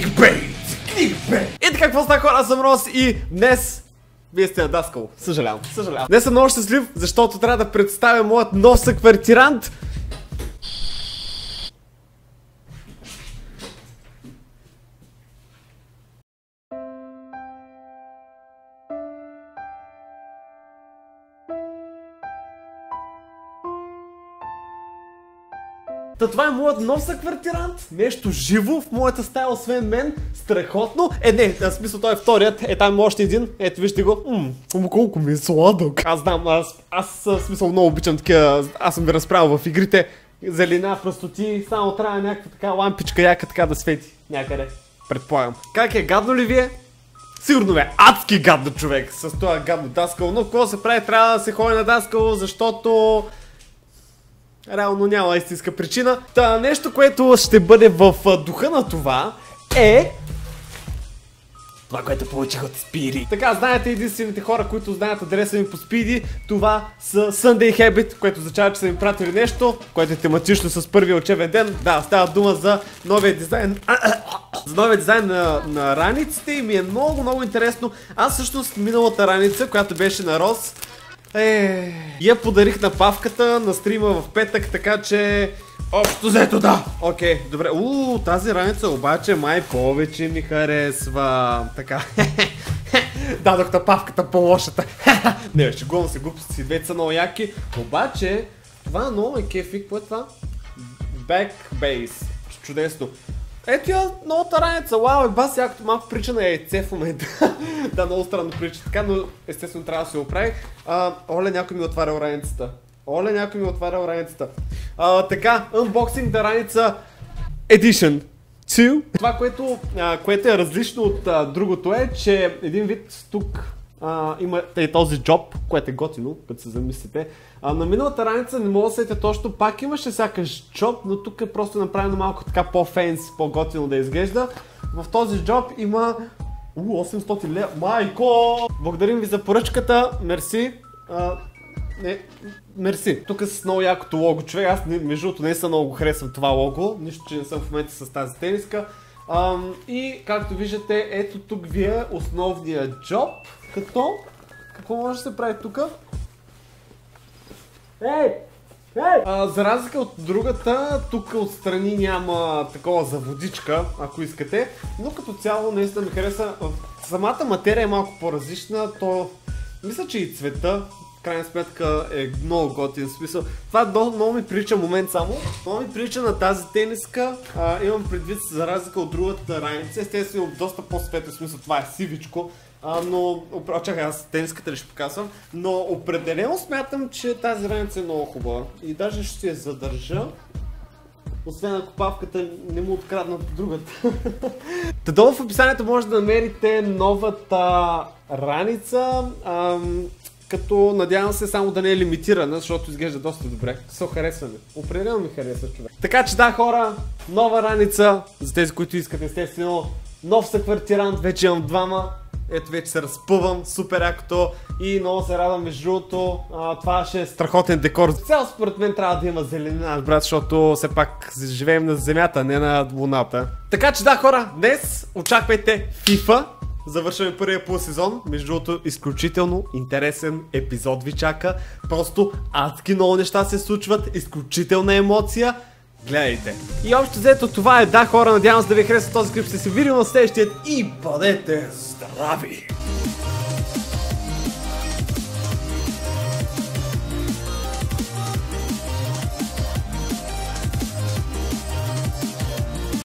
Кликбейт! Кликбейт! И така, какво става, хора, аз съм Рос и днес вие сте надаскал. Съжалявам. Днес съм много щастлив, защото трябва да представя моят нов съквартирант. Това е моят нов съквартирант, нещо живо в моята стая, освен мен, страхотно. Не, в смисъл той е вторият, там още един, ето вижте го. Колко ми е сладък. Аз знам, аз в смисъл много обичам такива, аз съм ви разправил в игрите. Зелена, пръстоти, само трябва някаква така лампичка яка така да свети някъде, предполагам. Как е, гадно ли ви е? Сигурно е адски гадно, човек, с това гадно даскало, но какво се прави, трябва да се ходи на даскало, защото реално няма истинска причина. Та нещо, което ще бъде в духа на това е това, което получих от Speedy. Така, знаете, единствените хора, които знаят адреса ми по Speedy, това са Sunday Habit, което означава, че са ми пратили нещо, което е тематично с първия учебен ден. Да, става дума за новия дизайн. За новия дизайн на раниците и ми е много интересно. Аз всъщност миналата раница, която беше на Рос, я подарих на Павката на стрима в петък, така че общо взето да. Окей, добре. Тази раница обаче май повече ми харесва. Така. Дадох на Павката по-лошата. Не, шегувам се, глупости си, двете са много яки. Обаче, това много е кефик. Какво е това? Backbase. Чудесно. Ето я новата раница, вау, бас, якото малко прича на яйце в момента. Да, много странно прича така, но естествено трябва да се оправи. Оле, някой ми отварял раницата. Така, Unboxing the раница Edition 2. Това, което е различно от другото е, че един вид тук има този джоб, което е готино, като се замислите. На миналата раница не мога да сетя точно, пак имаше сякаш джоб, но тук е просто направено малко така по-фенс, по-готино да изглежда. В този джоб има 800 лева. Майко! Благодарим ви за поръчката, мерси. Мерси. Тук е с много якото лого, човек. Аз между другото не съм много харесвам това лого, нищо, че не съм в момента с тази тениска. И както виждате, ето тук ви е основният джоб. Какво може да се прави тук? За разлика от другата, тук отстрани няма такова за водичка, ако искате, но като цяло наистина ми хареса. Самата материя е малко по-различна, мисля, че и цвета в крайна сметка е много готин смисъл. Това много ми прилича момент само. Много ми прилича на тази тениска, имам предвид за разлика от другата раница, естествено доста по-светло смисъл, това е сивичко. Но, чакай, аз тениската ли ще показвам, но определено смятам, че тази раница е много хубава и даже ще си я задържа, освен ако Павката не му откраднат другата. Долу в описанието може да намерите новата раница, като надявам се само да не е лимитирана, защото изглежда доста добре. Харесва ми. Определено ми харесва, човек. Така че да, хора, нова раница, за тези, които искат, естествено, нов съквартирант, вече имам двама. Ето вече се разпъвам, супер якото и много се радвам, между другото, това ще е страхотен декор. Цяло според мен трябва да има зеленина, брат, защото все пак живеем на земята, не на луната. Така че да, хора, днес очаквайте FIFA. Завършваме първия полусезон, между другото изключително интересен епизод ви чака. Просто адски много неща се случват, изключителна емоция. Гледайте. И общо взето това е, да, хора, надявам се да ви хареса този клип, ще се видим на следващия и бъдете здрави!